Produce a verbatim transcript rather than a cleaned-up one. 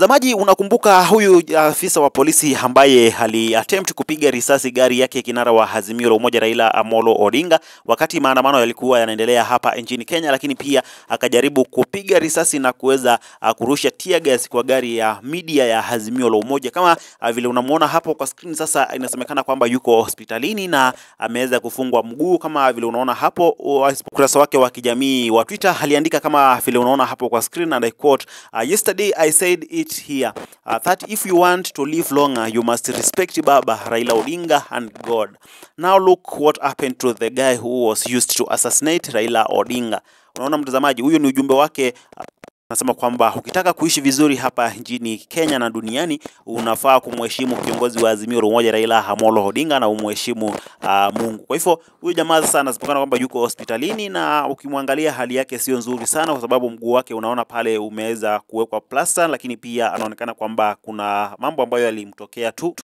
Mtazamaji, unakumbuka huyu afisa wa polisi ambaye aliattempt kupiga risasi gari yake kinara wa Azimio la Umoja Raila Amolo Odinga wakati maandamano yalikuwa yanaendelea hapa nchini Kenya, lakini pia akajaribu kupiga risasi na kuweza kurusha tear gas kwa gari ya media ya Azimio la Umoja. Kama vile unamuona hapo kwa screen, sasa inasemekana kwamba yuko hospitalini na ameweza kufungwa mguu. Kama vile unaona hapo, ukurasa wake wa kijamii wa Twitter aliandika kama vile unaona hapo kwa screen, and I quote, uh, yesterday I said it here, uh, that if you want to live longer, you must respect Baba Raila Odinga and God. Now look what happened to the guy who was used to assassinate Raila Odinga. Unaona mtazamaji, huyo ni ujumbe wake. Nasema kwamba ukitaka kuishi vizuri hapa nchini Kenya na duniani, unafaa kumheshimu kiongozi wa Azimio la Umoja Raila Amolo Odinga na umheshimu uh, Mungu. Kwa hivyo huyu jamaa sasa anasemekana kwamba yuko hospitalini, na ukimwangalia hali yake sio nzuri sana, kwa sababu mguu wake unaona pale umeweza kuwekwa plaster, lakini pia anaonekana kwamba kuna mambo ambayo yalimtokea tu.